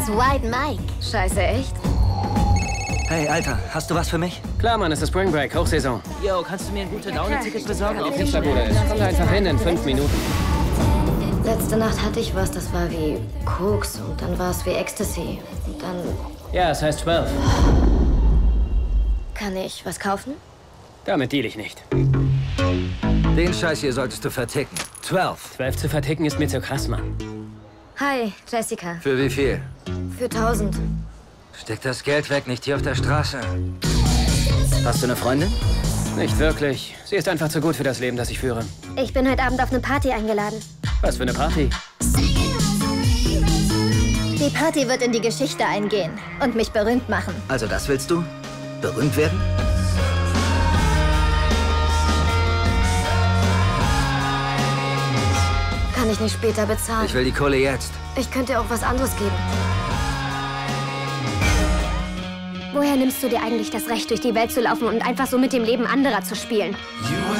White Mike. Scheiße, echt? Hey, Alter, hast du was für mich? Klar, Mann, es ist Spring Break, Hochsaison. Yo, kannst du mir ein gute Laune-Ticket besorgen? Die Pizzabude ist. Komm da einfach hin in 5 Minuten. Letzte Nacht hatte ich was, das war wie Koks und dann war es wie Ecstasy. Und dann... Ja, es heißt 12. Kann ich was kaufen? Damit deal ich nicht. Den Scheiß hier solltest du verticken. 12. 12 zu verticken ist mir zu krass, Mann. Hi, Jessica. Für wie viel? Für 1000. Steck das Geld weg, nicht hier auf der Straße. Hast du eine Freundin? Nicht wirklich. Sie ist einfach zu gut für das Leben, das ich führe. Ich bin heute Abend auf eine Party eingeladen. Was für eine Party? Die Party wird in die Geschichte eingehen und mich berühmt machen. Also das willst du? Berühmt werden? Kann ich nicht später bezahlen? Ich will die Kohle jetzt. Ich könnte dir auch was anderes geben. Woher nimmst du dir eigentlich das Recht, durch die Welt zu laufen und einfach so mit dem Leben anderer zu spielen? You